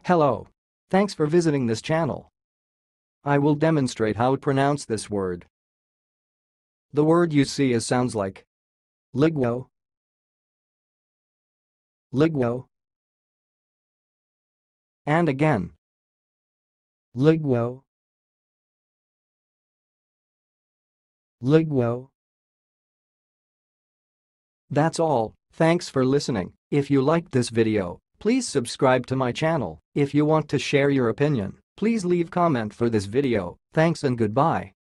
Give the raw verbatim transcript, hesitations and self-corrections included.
Hello. Thanks for visiting this channel. I will demonstrate how to pronounce this word. The word you see is sounds like Liguo, Liguo, and again Liguo, Liguo. That's all. Thanks for listening. If you liked this video, please subscribe to my channel. If you want to share your opinion, please leave comment for this video. Thanks and goodbye.